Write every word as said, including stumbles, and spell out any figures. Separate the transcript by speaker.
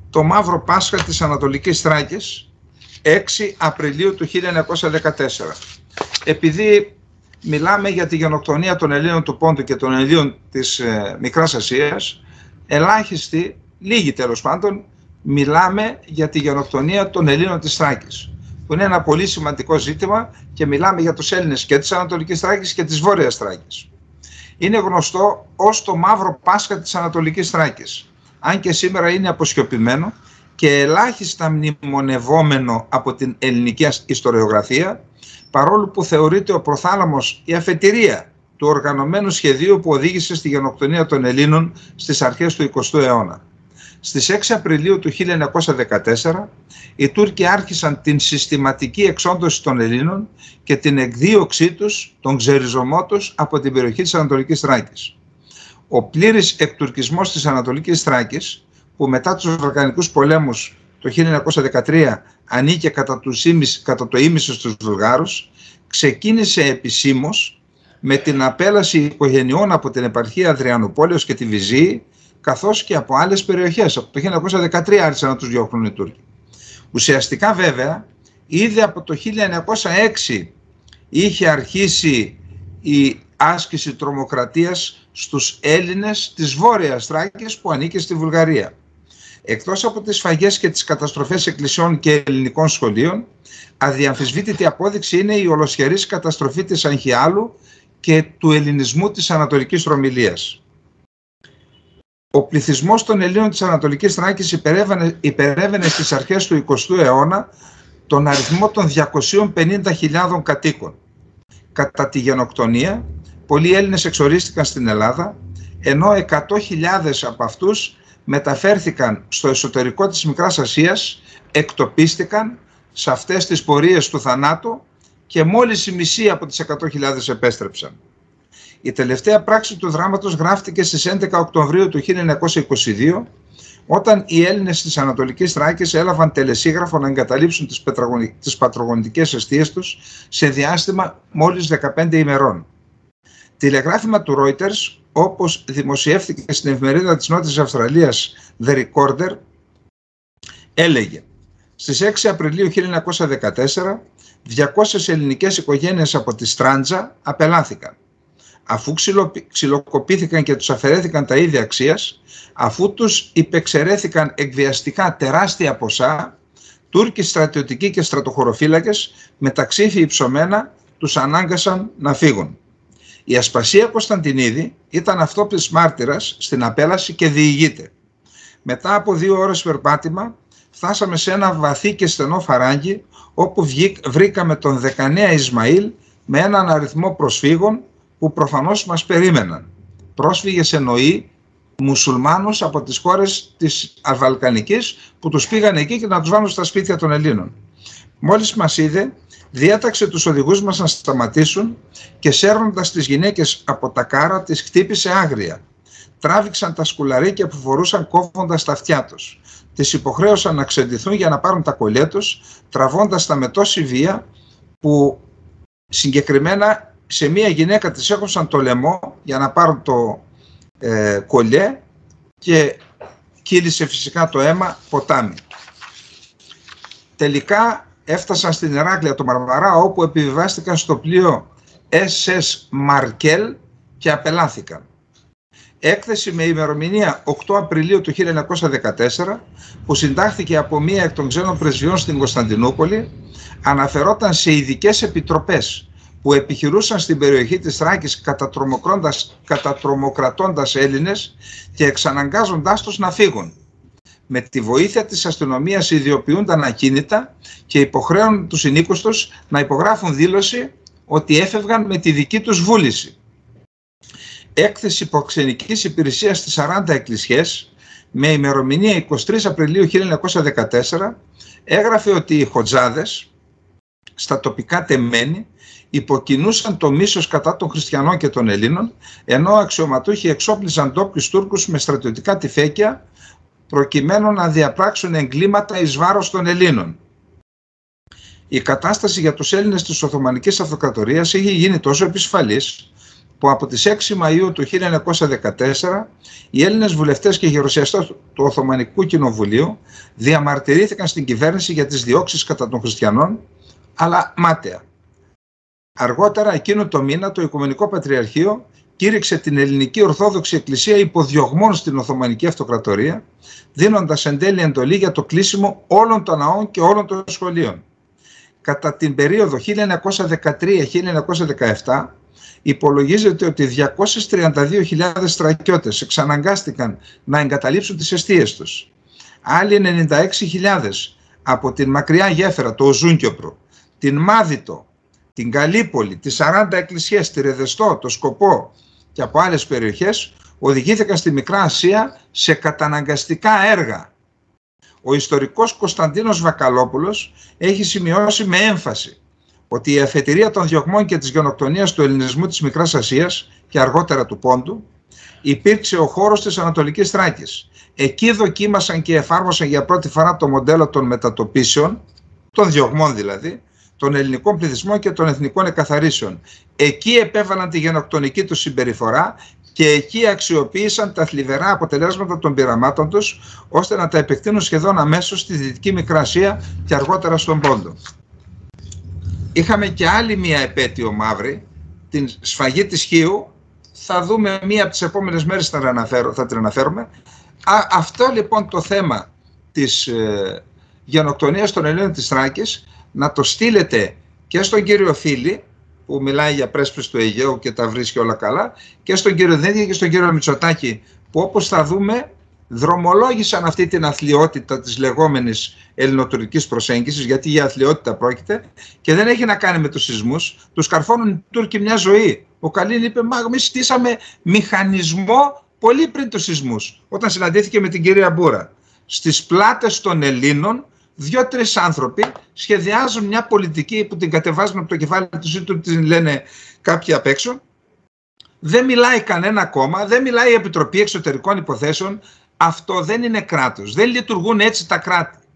Speaker 1: το Μαύρο Πάσχα της Ανατολικής Θράκης, έξι Απριλίου του χίλια εννιακόσια δεκατέσσερα. Επειδή μιλάμε για τη γενοκτονία των Ελλήνων του Πόντου και των Ελλήνων της ε, Μικράς Ασίας, ελάχιστοι, λίγοι τέλος πάντων, μιλάμε για τη γενοκτονία των Ελλήνων της Θράκης, που είναι ένα πολύ σημαντικό ζήτημα, και μιλάμε για τους Έλληνες και της Ανατολικής Θράκης και της Βόρειας Θράκης. Είναι γνωστό ως το Μαύρο Πάσχα της Ανατολικής Θράκης, αν και σήμερα είναι αποσκιωπημένο και ελάχιστα μνημονευόμενο από την ελληνική ιστοριογραφία, παρόλο που θεωρείται ο προθάλαμος, η αφετηρία του οργανωμένου σχεδίου που οδήγησε στη γενοκτονία των Ελλήνων στις αρχές του εικοστού αιώνα. Στις έξι Απριλίου του χίλια εννιακόσια δεκατέσσερα, οι Τούρκοι άρχισαν την συστηματική εξόντωση των Ελλήνων και την εκδίωξή τους, τον ξεριζωμό τους από την περιοχή της Ανατολικής Θράκης. Ο πλήρης εκτουρκισμός της Ανατολικής Θράκης, που μετά τους Βαλκανικούς πολέμους το χίλια εννιακόσια δεκατρία ανήκε κατά, τους ήμις, κατά το ίμιση στους Βουλγάρους, ξεκίνησε επισήμως με την απέλαση οικογενειών από την επαρχία Αδριανουπόλεως και τη Βυζή, καθώς και από άλλες περιοχές. Από το χίλια εννιακόσια δεκατρία άρχισαν να τους διώχνουν οι Τούρκοι. Ουσιαστικά βέβαια, ήδη από το χίλια εννιακόσια έξι είχε αρχίσει η άσκηση τρομοκρατίας στους Έλληνες της Βόρειας Θράκης που ανήκε στη Βουλγαρία. Εκτός από τις σφαγές και τις καταστροφές εκκλησιών και ελληνικών σχολείων, αδιαμφισβήτητη απόδειξη είναι η ολοσχερής καταστροφή της Αγχιάλου και του ελληνισμού της Ανατολικής Ρωμυλίας. Ο πληθυσμός των Ελλήνων της Ανατολικής Θράκης υπερέβαινε, υπερέβαινε στις αρχές του εικοστού αιώνα τον αριθμό των διακοσίων πενήντα χιλιάδων κατοίκων. Κατά τη γενοκτονία, πολλοί Έλληνες εξορίστηκαν στην Ελλάδα, ενώ εκατό χιλιάδες από αυτούς μεταφέρθηκαν στο εσωτερικό της Μικράς Ασίας, εκτοπίστηκαν σε αυτές τις πορείες του θανάτου και μόλις η μισή από τις εκατό χιλιάδες επέστρεψαν. Η τελευταία πράξη του δράματος γράφτηκε στις έντεκα Οκτωβρίου του χίλια εννιακόσια είκοσι δύο, όταν οι Έλληνες της Ανατολικής Θράκης έλαβαν τελεσίγραφο να εγκαταλείψουν τις, τις πατρογονητικές εστίες τους σε διάστημα μόλις δεκαπέντε ημερών. Τηλεγράφημα του Reuters, όπως δημοσιεύθηκε στην εφημερίδα της Νότιας Αυστραλίας The Recorder, έλεγε: στις έξι Απριλίου χίλια εννιακόσια δεκατέσσερα, διακόσιες ελληνικές οικογένειες από τη Στράντζα απελάθηκαν. Αφού ξυλοκοπήθηκαν και τους αφαιρέθηκαν τα ίδια αξίας, αφού τους υπεξαιρέθηκαν εκβιαστικά τεράστια ποσά, Τούρκοι στρατιωτικοί και στρατοχωροφύλακες με ταξίφι υψωμένα τους ανάγκασαν να φύγουν. Η Ασπασία Κωνσταντινίδη ήταν αυτόπτης μάρτυρας στην απέλαση και διηγείται: μετά από δύο ώρες περπάτημα φτάσαμε σε ένα βαθύ και στενό φαράγγι, όπου βρήκαμε τον δεκανέα Ισμαήλ με έναν αριθμό προσφύγων που προφανώς μας περίμεναν. Πρόσφυγες εννοεί μουσουλμάνους από τις χώρες της Βαλκανικής που τους πήγαν εκεί και να τους βάλουν στα σπίτια των Ελλήνων. Μόλις μας είδε, διέταξε τους οδηγούς μας να σταματήσουν και σέρνοντας τις γυναίκες από τα κάρα τις χτύπησε άγρια. Τράβηξαν τα σκουλαρίκια που φορούσαν κόβοντας τα αυτιά τους. Τις υποχρέωσαν να ξεντηθούν για να πάρουν τα κολλιέ τους, τραβώντας τα με τόση βία που συγκεκριμένα σε μία γυναίκα της έκοψαν το λαιμό για να πάρουν το ε, κολλιέ και κύλησε φυσικά το αίμα ποτάμι. Τελικά έφτασαν στην Ηράκλεια το Μαρμαρά, όπου επιβιβάστηκαν στο πλοίο ες ες Μαρκέλ και απελάθηκαν. Έκθεση με ημερομηνία οκτώ Απριλίου του χίλια εννιακόσια δεκατέσσερα, που συντάχθηκε από μία εκ των ξένων πρεσβειών στην Κωνσταντινούπολη, αναφερόταν σε ειδικές επιτροπές που επιχειρούσαν στην περιοχή της Θράκης κατατρομοκρατώντας Έλληνες και εξαναγκάζοντάς τους να φύγουν. Με τη βοήθεια της αστυνομίας ιδιοποιούνταν ακίνητα και υποχρέωναν τους συνοίκους τους να υπογράφουν δήλωση ότι έφευγαν με τη δική τους βούληση. Έκθεση υποξενικής υπηρεσίας στις σαράντα εκκλησιές με ημερομηνία εικοστή τρίτη Απριλίου χίλια εννιακόσια δεκατέσσερα έγραφε ότι οι Χοτζάδες στα τοπικά τεμένη υποκινούσαν το μίσος κατά των χριστιανών και των Ελλήνων, ενώ αξιωματούχοι εξόπλισαν ντόπιους Τούρκους με στρατιωτικά τυφέκια προκειμένου να διαπράξουν εγκλήματα εις βάρος των Ελλήνων. Η κατάσταση για τους Έλληνες της Οθωμανικής Αυτοκρατορίας είχε γίνει τόσο επισφαλής που από τις έξι Μαΐου του χίλια εννιακόσια δεκατέσσερα οι Έλληνες βουλευτές και γερουσιαστές του Οθωμανικού Κοινοβουλίου διαμαρτυρήθηκαν στην κυβέρνηση για τις διώξεις κατά των χριστιανών, αλλά μάταια. Αργότερα εκείνο το μήνα το Οικουμενικό Πατριαρχείο κήρυξε την Ελληνική Ορθόδοξη Εκκλησία υποδιωγμών στην Οθωμανική Αυτοκρατορία, δίνοντας εν τέλει εντολή για το κλείσιμο όλων των ναών και όλων των σχολείων. Κατά την περίοδο χίλια εννιακόσια δεκατρία με χίλια εννιακόσια δεκαεπτά υπολογίζεται ότι διακόσιες τριάντα δύο χιλιάδες στρατιώτες εξαναγκάστηκαν να εγκαταλείψουν τις εστίες τους. Άλλοι ενενήντα έξι χιλιάδες από την μακριά γέφυρα, το Οζούνκιοπρο, την Μάδιτο, την Καλύπολη, τις σαράντα εκκλησίες, τη Ρεδεστό, το Σκοπό και από άλλες περιοχές οδηγήθηκαν στη Μικρά Ασία σε καταναγκαστικά έργα. Ο ιστορικός Κωνσταντίνος Βακαλόπουλος έχει σημειώσει με έμφαση ότι η αφετηρία των διωγμών και της γενοκτονίας του ελληνισμού της Μικράς Ασίας και αργότερα του Πόντου υπήρξε ο χώρος της Ανατολικής Θράκης. Εκεί δοκίμασαν και εφάρμοσαν για πρώτη φορά το μοντέλο των μετατοπίσεων, των διωγμών δηλαδή, των ελληνικών πληθυσμών και των εθνικών εκαθαρίσεων. Εκεί επέβαλαν τη γενοκτονική του συμπεριφορά και εκεί αξιοποίησαν τα θλιβερά αποτελέσματα των πειραμάτων τους, ώστε να τα επεκτείνουν σχεδόν αμέσως στη Δυτική Μικρά Ασία και αργότερα στον Πόντο. Είχαμε και άλλη μία επέτειο μαύρη, την σφαγή της Χίου. Θα δούμε μία από τις επόμενες μέρες, θα, αναφέρω, θα την αναφέρουμε. Α, αυτό λοιπόν το θέμα της ε, γενοκτονίας των Ελλήνων της Θράκης να το στείλετε και στον κύριο Φίλη, που μιλάει για πρέσπες του Αιγαίου και τα βρίσκει όλα καλά, και στον κύριο Δένδια και στον κύριο Μητσοτάκη, που όπως θα δούμε δρομολόγησαν αυτή την αθλιότητα της λεγόμενης ελληνοτουρκικής προσέγγισης, γιατί για αθλιότητα πρόκειται και δεν έχει να κάνει με τους σεισμούς. Τους καρφώνουν οι Τούρκοι μια ζωή. Ο Καλίν είπε, μα εμείς στήσαμε μηχανισμό πολύ πριν τους σεισμούς, όταν συναντήθηκε με την κυρία Μπούρα. Στις πλάτες των Ελλήνων δύο-τρεις άνθρωποι σχεδιάζουν μια πολιτική που την κατεβάζουν από το κεφάλι τους ή του την λένε κάποιοι απ' έξω. Δεν μιλάει κανένα κόμμα, δεν μιλάει η Επιτροπή Εξωτερικών Υποθέσεων. Αυτό δεν είναι κράτος. Δεν λειτουργούν έτσι τα κράτη.